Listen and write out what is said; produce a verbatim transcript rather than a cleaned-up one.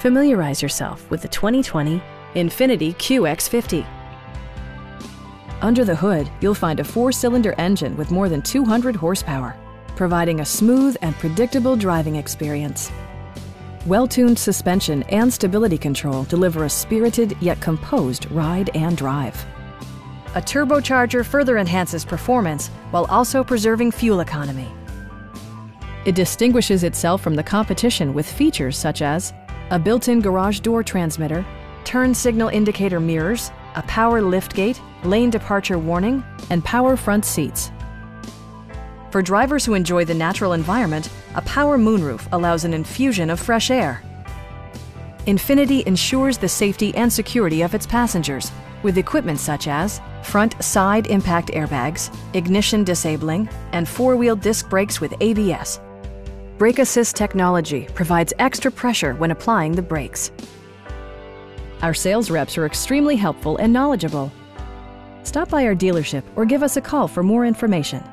Familiarize yourself with the twenty twenty INFINITI Q X fifty. Under the hood, you'll find a four-cylinder engine with more than two hundred horsepower, providing a smooth and predictable driving experience. Well-tuned suspension and stability control deliver a spirited yet composed ride and drive. A turbocharger further enhances performance while also preserving fuel economy. It distinguishes itself from the competition with features such as a built-in garage door transmitter, turn signal indicator mirrors, a power liftgate, lane departure warning, and power front seats. For drivers who enjoy the natural environment, a power moonroof allows an infusion of fresh air. INFINITI ensures the safety and security of its passengers with equipment such as front side impact airbags, ignition disabling, and four-wheel disc brakes with A B S. Brake Assist technology provides extra pressure when applying the brakes. Our sales reps are extremely helpful and knowledgeable. Stop by our dealership or give us a call for more information.